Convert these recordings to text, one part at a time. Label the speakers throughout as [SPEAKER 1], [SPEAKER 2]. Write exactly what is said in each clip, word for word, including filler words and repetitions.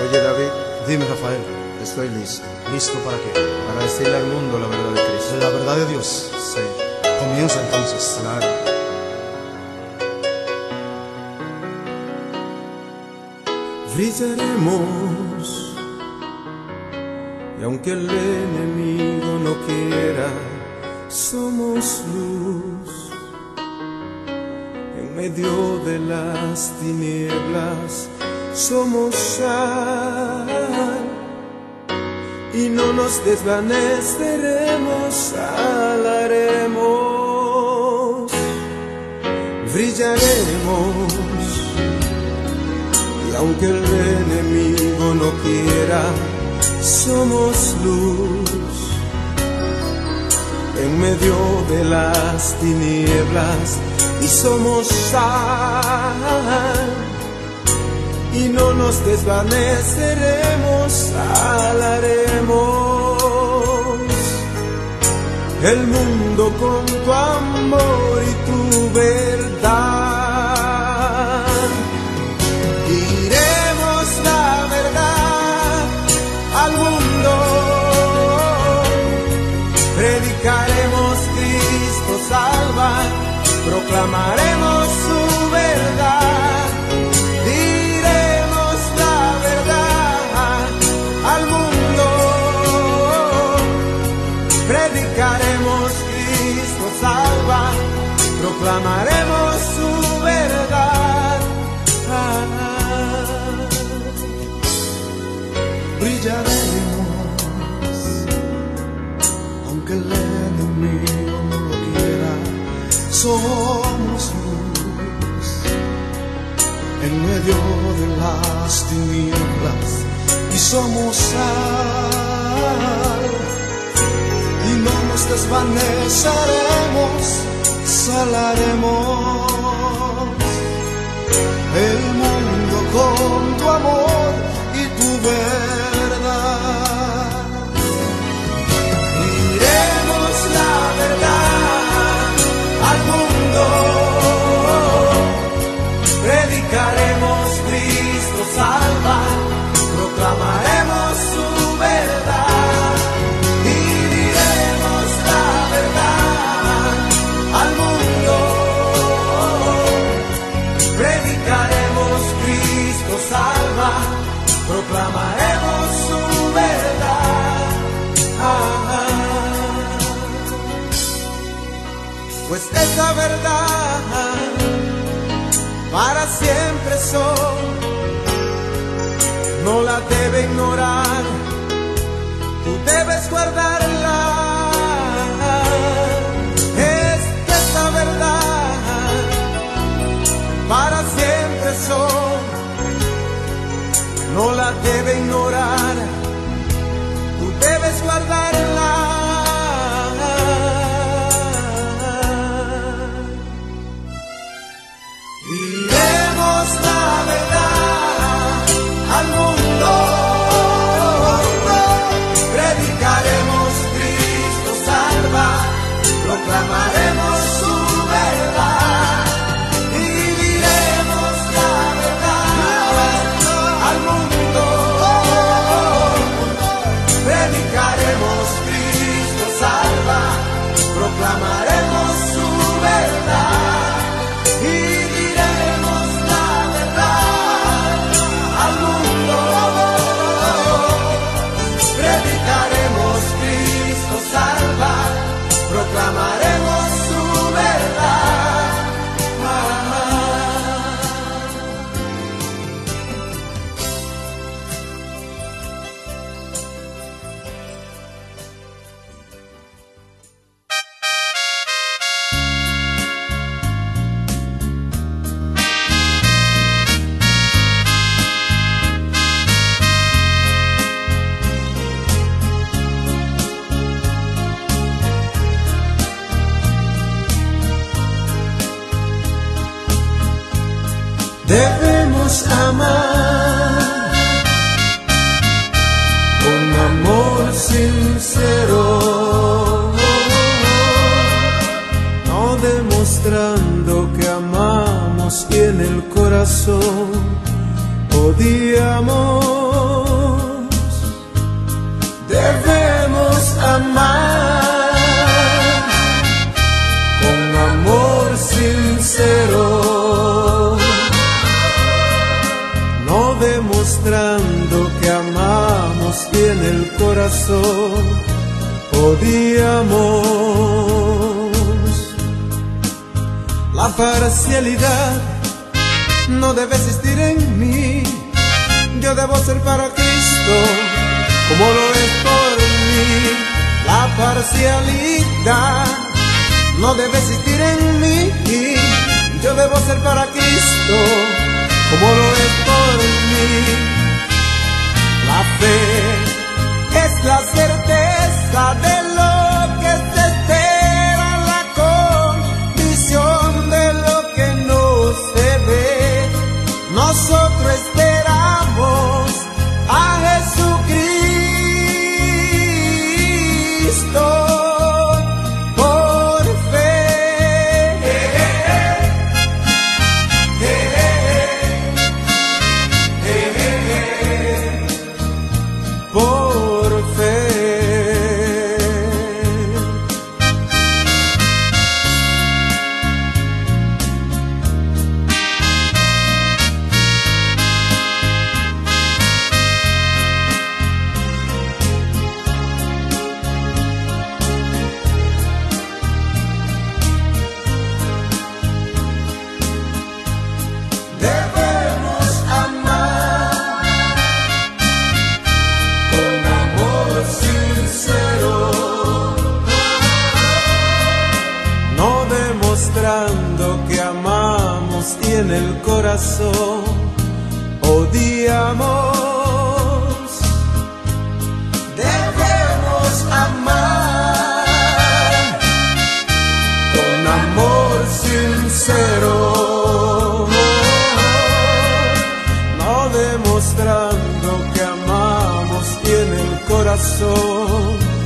[SPEAKER 1] Oye, David,
[SPEAKER 2] Dime, Rafael,
[SPEAKER 1] estoy listo
[SPEAKER 2] ¿listo para qué?
[SPEAKER 1] para decirle al mundo la verdad de Cristo.
[SPEAKER 2] La verdad de Dios.
[SPEAKER 1] Sí,
[SPEAKER 2] Comienza entonces.
[SPEAKER 1] claro. Brillaremos, y aunque el enemigo no quiera, somos luz en medio de las tinieblas, somos sal, y no nos desvaneceremos, alaremos, brillaremos. Y aunque el enemigo no quiera, somos luz en medio de las tinieblas, y somos sal, y no nos desvaneceremos, alaremos el mundo con tu amor y tu verdad. Diremos la verdad al mundo, predicaremos Cristo salva, proclamaremos su verdad. Diremos la verdad al mundo, predicaremos Cristo salva, proclamaremos su verdad. Ah, brillaremos, aunque el enemigo no lo quiera, somos luz en medio de las tinieblas, y somos sal, y no nos desvaneceremos, salaremos el mundo con tu amor y tu verdad. Diremos la verdad al mundo, predicaremos Cristo salva, proclamaremos su verdad. Y diremos la verdad al mundo, predicaremos Cristo salva, proclamaremos su verdad. Ah, pues esa verdad para siempre son, no la debe ignorar, tú debes guardarla. Es que esa verdad para siempre son, no la debe ignorar, tú debes guardarla. Diremos la verdad al mundo, predicaremos Cristo salva, proclamaremos su verdad. Y diremos la verdad al mundo, predicaremos Cristo salva, proclamaremos su verdad. Y diremos la verdad al mundo, predicaremos Cristo salva, proclamaremos su verdad. Ah, debemos amar con amor sincero, no demostrando que amamos y en el corazón odiamos. amar con amor sincero, no demostrando que amamos y en el corazón odiamos. La parcialidad no debe existir en mí. Yo debo ser para Cristo como lo es por mí. La parcialidad no debe existir en mí. Yo debo ser para Cristo como lo es por mí. La fe es la certeza de lo que se espera, la convicción de lo que no se ve. Nosotros esperamos a Jesucristo por fe. Por fe. Debemos amar con amor sincero, no demostrando que amamos y en el corazón odiamos. Debemos amar con amor sincero, no demostrando que amamos y en el corazón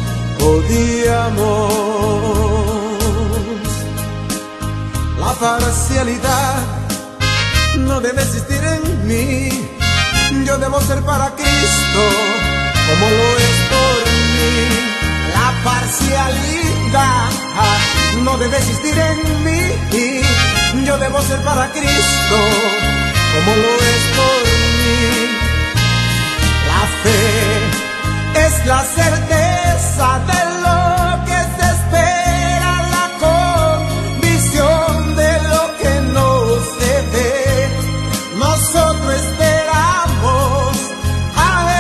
[SPEAKER 1] odiamos. La parcialidad no debe existir en mí. Yo debo ser para Cristo como lo es por mí. La parcialidad no debe existir en mí. Yo debo ser para Cristo como lo es por mí. La fe es la certeza de lo que se espera, la convicción de lo que no se ve. Nosotros esperamos a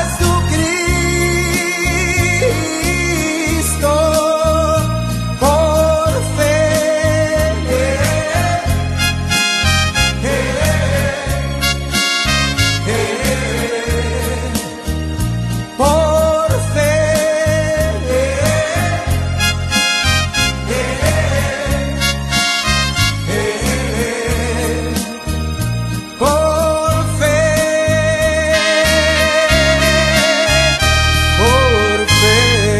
[SPEAKER 1] Jesucristo por fe. Por fe. Por fe. Por fe.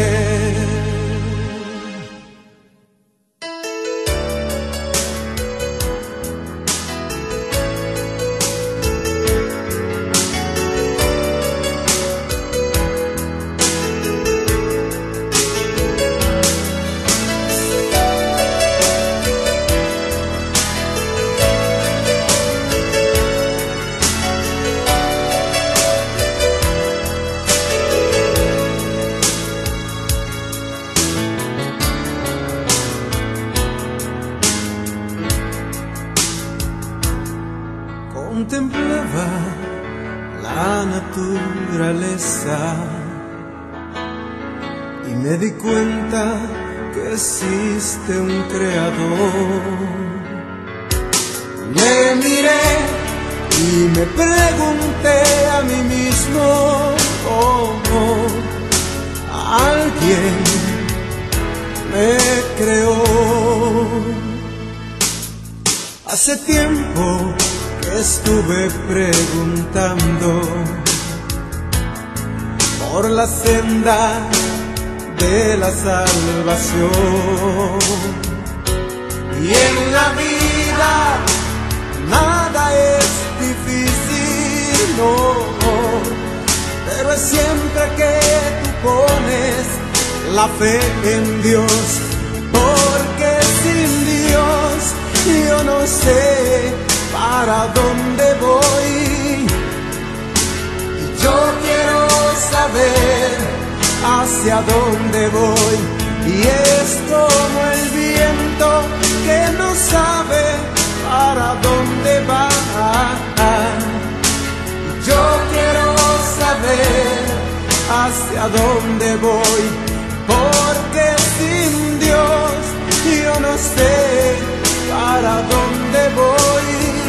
[SPEAKER 1] Contemplaba la naturaleza y me di cuenta que existe un creador. Me miré y me pregunté a mí mismo cómo alguien me creó. Hace tiempo que estuve preguntando por la senda de la salvación. Y en la vida nada es difícil, no, pero es siempre que tú pones la fe en Dios, porque sin Dios yo no sé para dónde voy. Yo quiero saber hacia dónde voy, y es como el viento que no sabe para dónde va. Yo quiero saber hacia dónde voy, porque sin Dios yo no sé para dónde voy.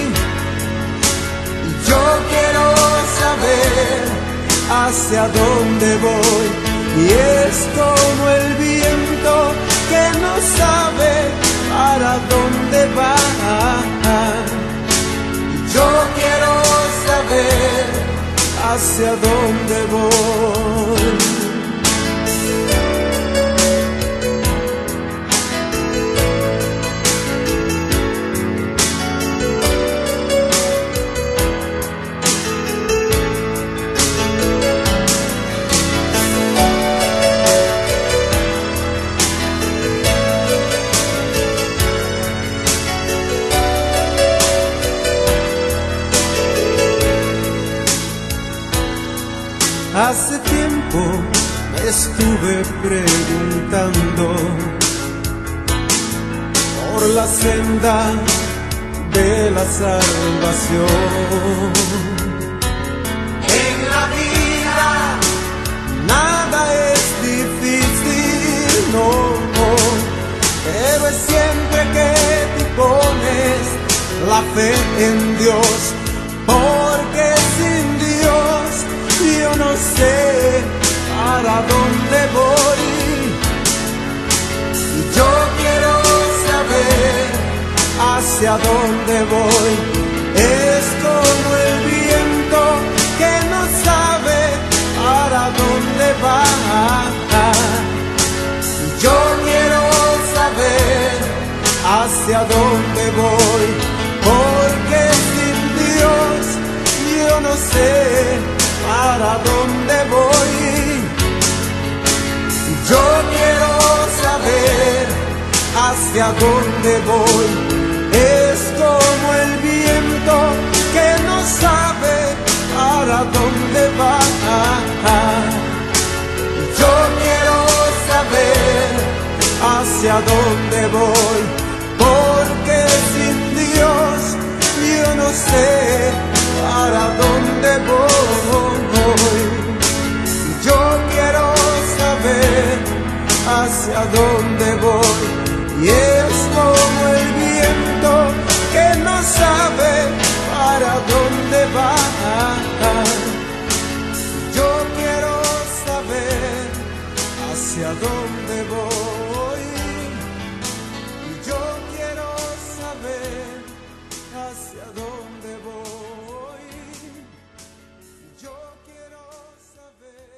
[SPEAKER 1] Yo quiero saber hacia dónde voy, y es como el viento que no sabe para dónde va. Yo quiero saber hacia dónde voy. Hace tiempo me estuve preguntando por la senda de la salvación. En la vida nada es difícil, no, no, pero es siempre que tú pones la fe en Dios, porque sin Dios yo no sé para dónde voy. Yo quiero saber hacia dónde voy. Es como el viento que no sabe para dónde va. Yo quiero saber hacia dónde voy, porque sin Dios yo no sé para dónde voy. Yo quiero saber hacia dónde voy. Es como el viento que no sabe para dónde va. Yo quiero saber hacia dónde voy, porque sin Dios yo no sé para dónde voy. Yo quiero saber hacia dónde voy, y es como el viento que no sabe para dónde va. Yo quiero saber hacia dónde voy. Yo quiero saber hacia dónde voy. Yo quiero saber.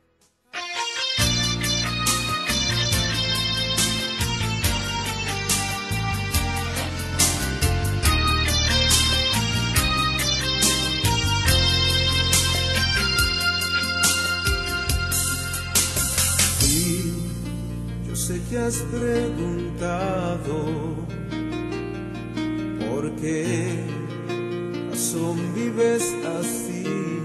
[SPEAKER 1] Sí, yo sé que has preguntado por qué razón vives así,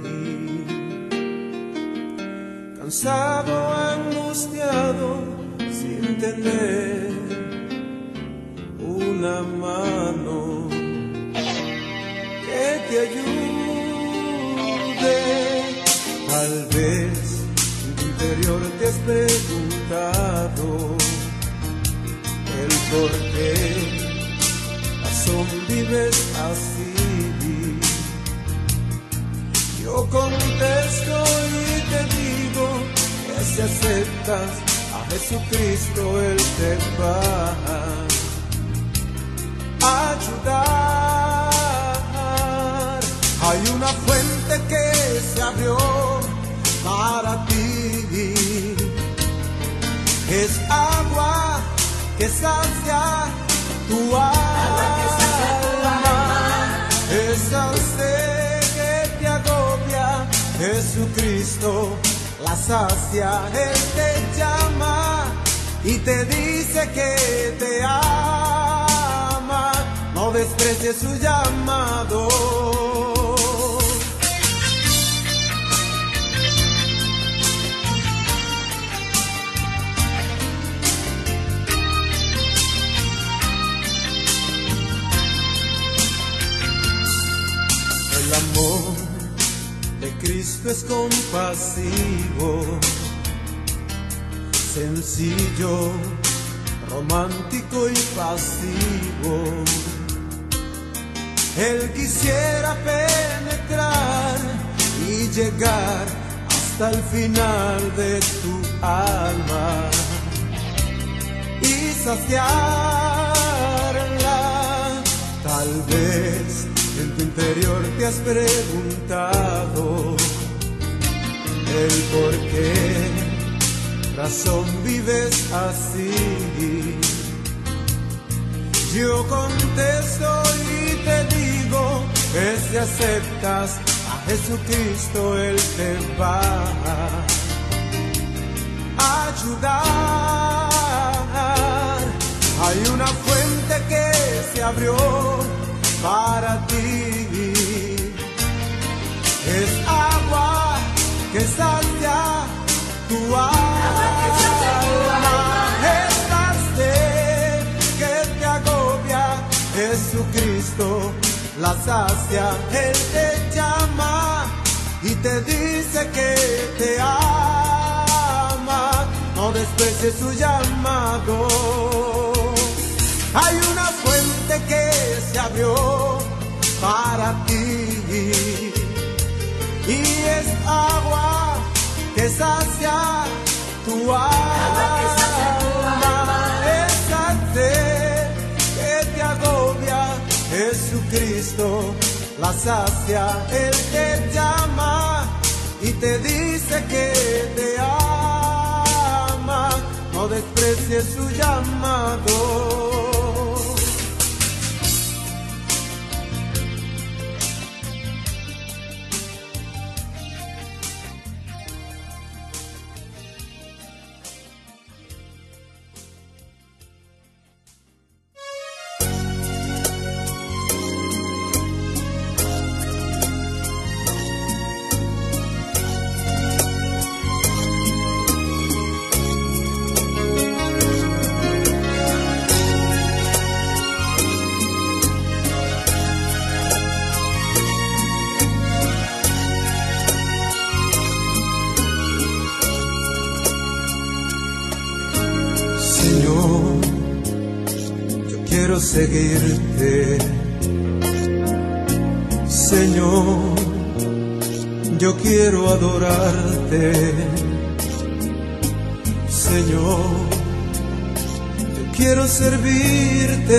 [SPEAKER 1] cansado, angustiado, sin tener una mano que te ayude. Tal vez en tu interior te has preguntado el por qué razón vives así. Yo contesto y te digo que si aceptas a Jesucristo, Él te va a ayudar. Hay una fuente que se abrió para ti, es agua que sacia tu alma, esa sed que te agobia, Jesucristo la sacia, Él te llama y te dice que te ama, no desprecies su llamado. El amor de Cristo es compasivo, sencillo, romántico y pasivo. Él quisiera penetrar y llegar hasta el final de tu alma y saciarla. Tal vez en tu interior te has preguntado el por qué razón vives así. Yo contesto y te digo que si aceptas a Jesucristo, Él te va a ayudar. Hay una fuente que se abrió para ti, es agua que sacia tu alma, esta sed que te agobia, Jesucristo la sacia. Él te llama y te dice que te ama, no desprecies su llamado. Hay una fuente que se abrió para ti y es agua que sacia tu alma, esa sed que te agobia, Jesucristo la sacia. Él te llama y te dice que te ama, no desprecies su llamado. Señor, yo quiero seguirte. Señor, yo quiero adorarte. Señor, yo quiero servirte.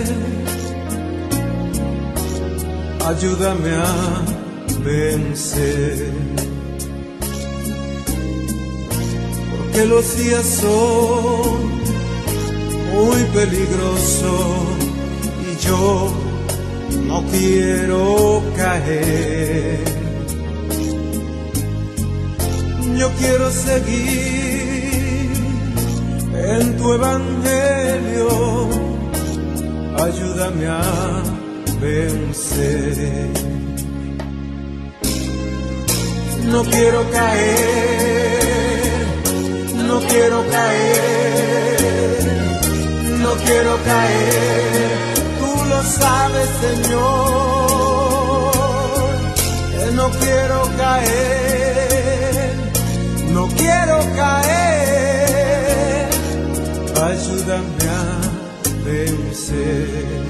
[SPEAKER 1] Ayúdame a vencer, porque los días son muy peligrosos y yo no quiero caer. Yo quiero seguir en tu evangelio. Ayúdame a vencer. No quiero caer, no quiero caer, no quiero caer. Tú lo sabes, Señor, que no quiero caer, no quiero caer. Ayúdame a vencer.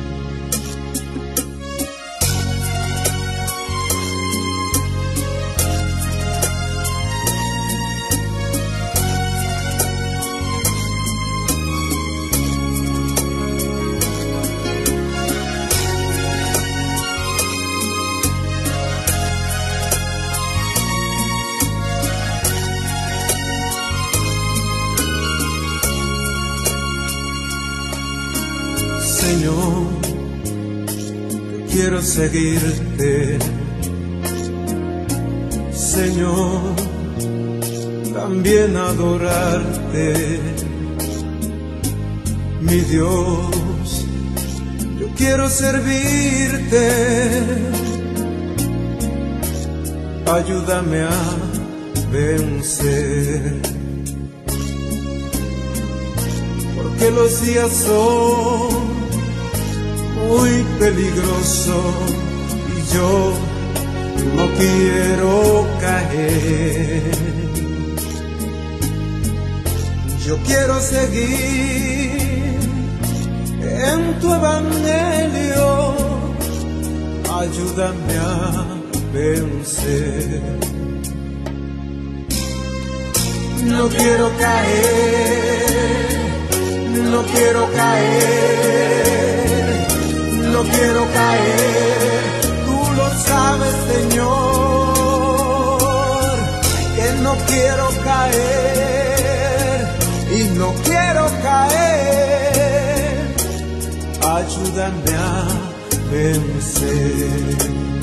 [SPEAKER 1] Señor, quiero seguirte. Señor, también adorarte. Mi Dios, yo quiero servirte. Ayúdame a vencer, porque los días son muy peligrosos y yo no quiero caer. Yo quiero seguir en tu evangelio. Ayúdame a vencer. No quiero caer, no quiero caer, no quiero caer. Tú lo sabes, Señor, que no quiero caer y no quiero caer. Ayúdame a vencer.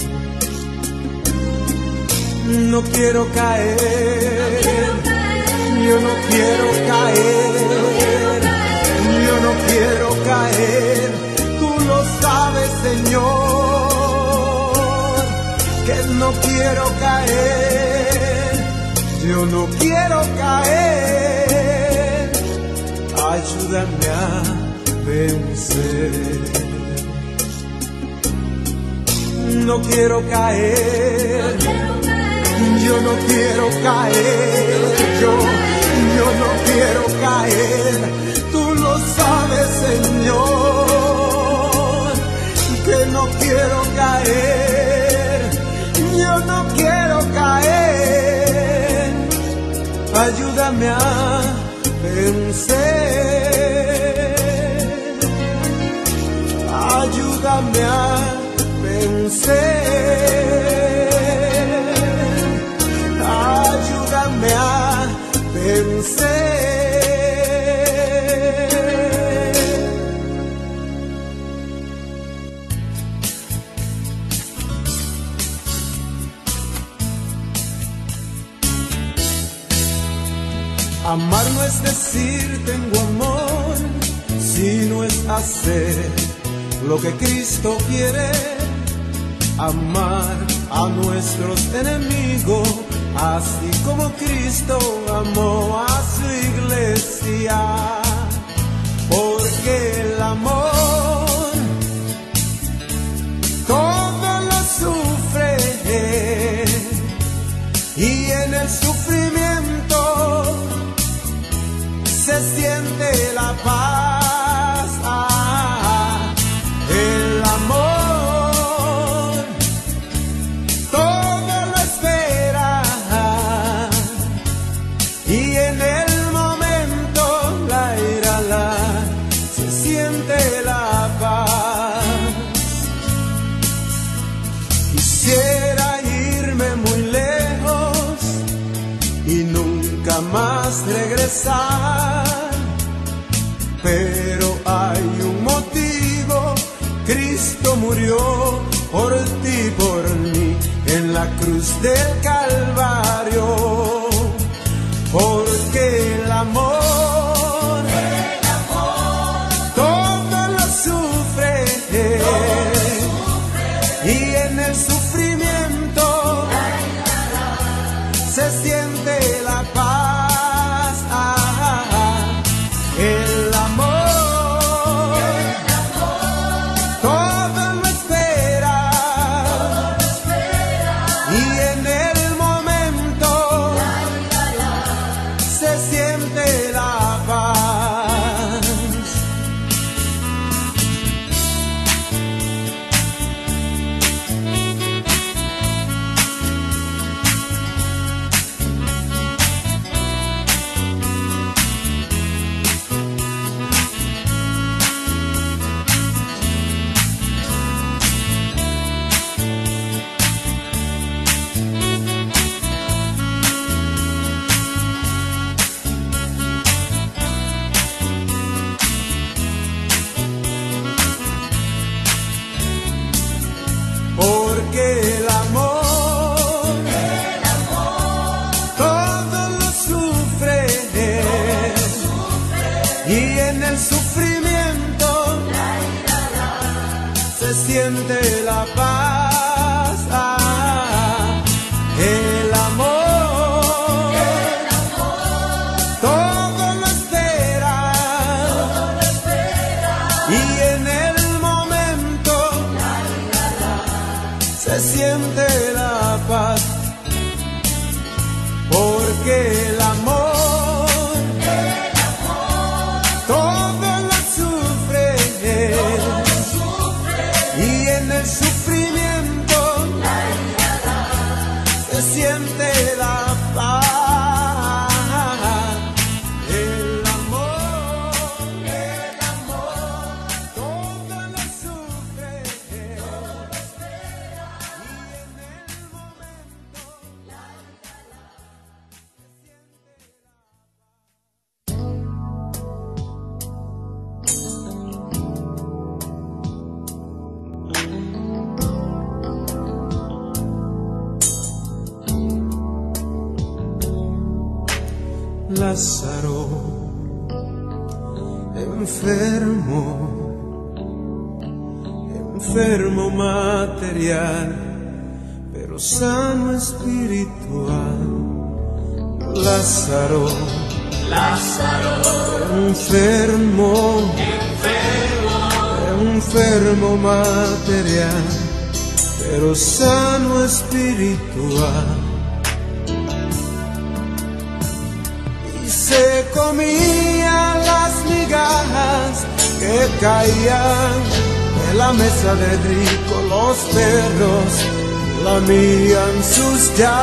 [SPEAKER 1] No quiero caer, yo no quiero caer, yo no quiero caer. Tú lo sabes, Señor, que no quiero caer, yo no quiero caer. Ayúdame a vencer. No quiero caer, yo no quiero caer, yo, yo no quiero caer. Tú lo sabes, Señor, que no quiero caer, yo no quiero caer. Ayúdame a vencer, ayúdame a vencer, ayúdame a vencer. Amar no es decir tengo amor, sino es hacer lo que Cristo quiere. Amar a nuestros enemigos, así como Cristo amó a su iglesia. Porque el amor todo lo sufre, y en el sufrimiento se siente la paz. Ah, el amor todo lo espera, y en el momento la ira la se siente la paz. Quisiera irme muy lejos y nunca más regresar, pero hay un motivo: Cristo murió por ti, por mí, en la cruz del Calvario. Porque el amor, el amor todo lo sufre, todo lo sufre, y en el sufrimiento la, la, la, se siente la paz. Ah, el amor, el amor todo lo espera, todo lo espera, y en el momento la, la, la, se siente la paz. Porque el amor, el amor todo lo sufre, la paz, ah, el amor,
[SPEAKER 3] el amor,
[SPEAKER 1] todo lo espera,
[SPEAKER 3] todo lo espera,
[SPEAKER 1] y en el momento
[SPEAKER 3] la, la, la,
[SPEAKER 1] se siente la paz, porque el amor,
[SPEAKER 3] el amor,
[SPEAKER 1] todo lo sufre,
[SPEAKER 3] todo lo sufre,
[SPEAKER 1] y en el sufrimiento
[SPEAKER 3] la, la, la,
[SPEAKER 1] se siente la paz. El amor, el amor, todo lo sufre, todo lo espera, y en el momento la, la, la, se siente la Lázaro, enfermo, enfermo material, pero sano espiritual. Lázaro,
[SPEAKER 3] Lázaro,
[SPEAKER 1] enfermo,
[SPEAKER 3] enfermo,
[SPEAKER 1] enfermo material, pero sano espiritual. Se comía las migajas que caían de la mesa de rico, los perros lamían sus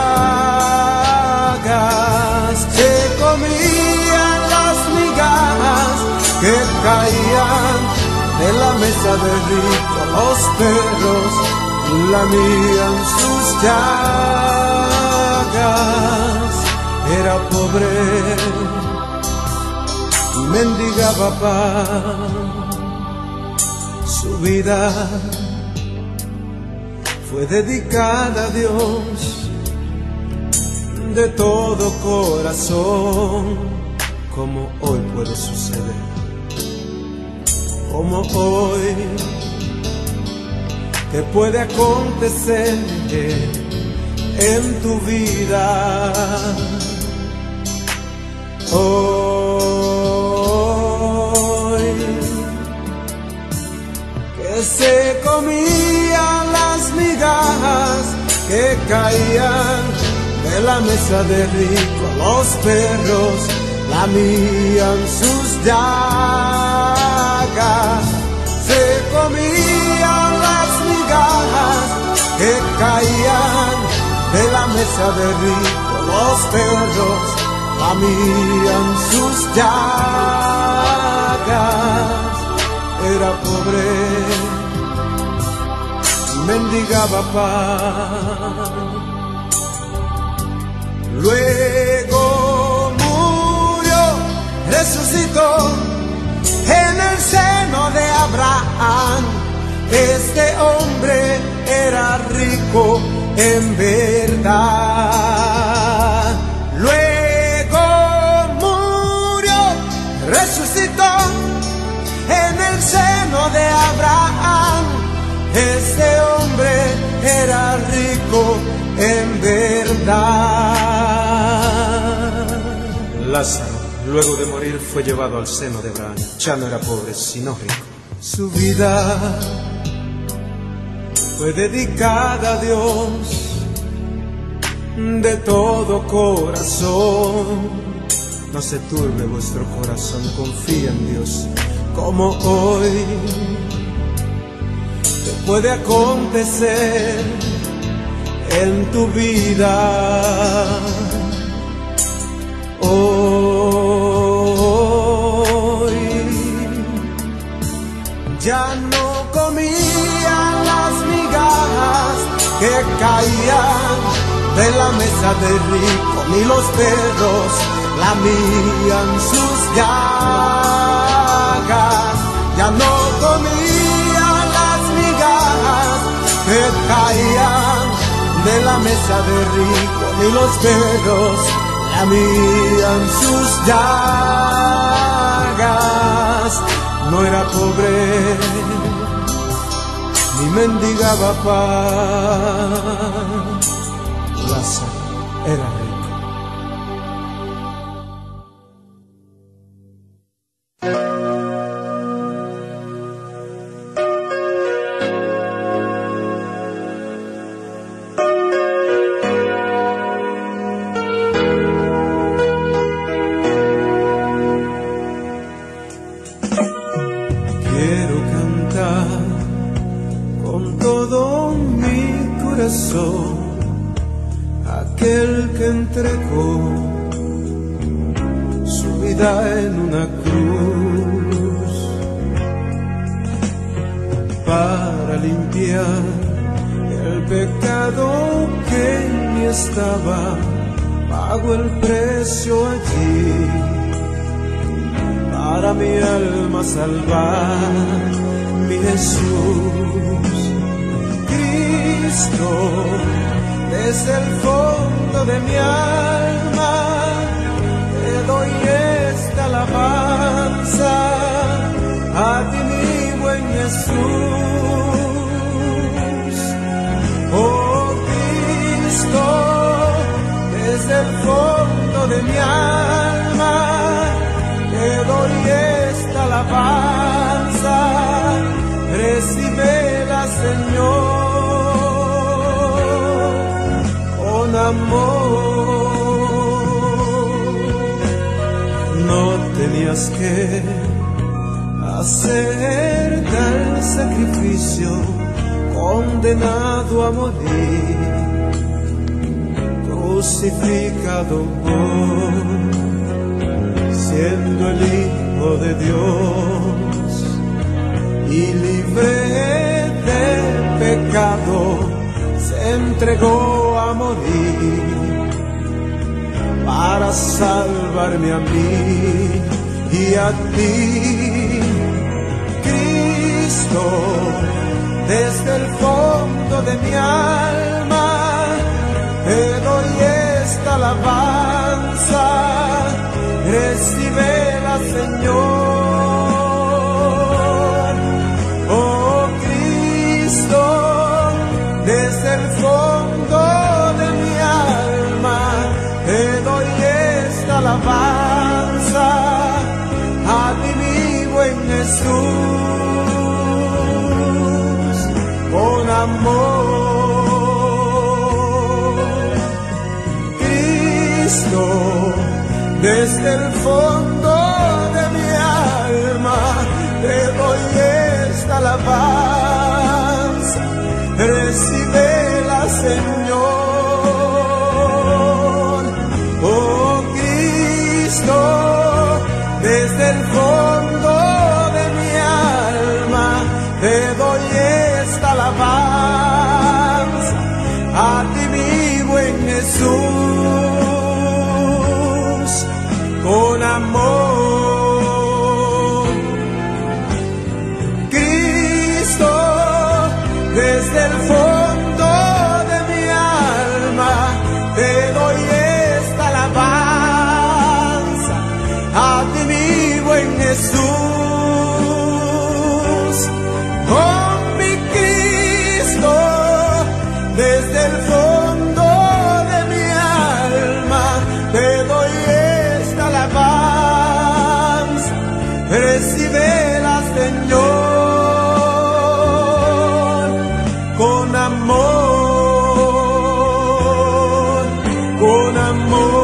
[SPEAKER 1] llagas. Se comían las migajas que caían de la mesa de rico, los perros lamían sus llagas. Era pobre y mendigaba pan. Su vida fue dedicada a Dios de todo corazón, como hoy puede suceder, como hoy te puede acontecer en tu vida. Hoy que se comían las migajas que caían de la mesa de rico, los perros lamían sus llagas. Se comían las migajas que caían de la mesa de rico, los perros lamían sus llagas. Era pobre, mendigaba pan. Luego murió, resucitó en el seno de Abraham. Este hombre era rico en verdad. Luego resucitó en el seno de Abraham. Este hombre era rico en verdad. Lázaro, luego de morir, fue llevado al seno de Abraham. Ya no era pobre, sino rico. Su vida fue dedicada a Dios de todo corazón. No se turbe vuestro corazón, confía en Dios, como hoy te puede acontecer en tu vida. Hoy ya no comían las migajas que caían de la mesa del rico, ni los perros lamían sus llagas. Ya no comían las migajas que caían de la mesa del rico, ni los perros lamían sus llagas. No era pobre ni mendigaba pan. Lázaro era rico. Quiero cantar con todo mi corazón aquel que entregó su vida en una cruz para limpiar el pecado que en mí estaba. Pagó el precio allí para mi alma salvar. Mi Jesús, Cristo, desde el fondo de mi alma te doy esta alabanza, a ti mi buen Jesús. Oh Cristo, desde el fondo de mi alma te doy esta alabanza, recíbela, Señor, con amor. No tenías que hacer tal sacrificio, condenado a morir, crucificado por, siendo el Hijo de Dios y libre de pecado, se entregó a morir para salvarme a mí y a ti. Cristo, desde el fondo de mi alma te doy esta alabanza, recíbela, Señor. Oh Cristo, desde el fondo de mi alma te doy esta alabanza, a ti mi buen Jesús, con amor. Cristo, desde el fondo de mi alma te doy esta alabanza, recíbela, Señor. Oh Cristo, desde el fondo de mi alma te doy esta alabanza, a ti mi buen Jesús, con amor. Cristo, desde el fondo de mi alma te doy esta alabanza, a ti mi buen Jesús. Oh mi Cristo, desde el fondo de mi alma te doy esta alabanza, recíbela, Señor, con amor, con amor.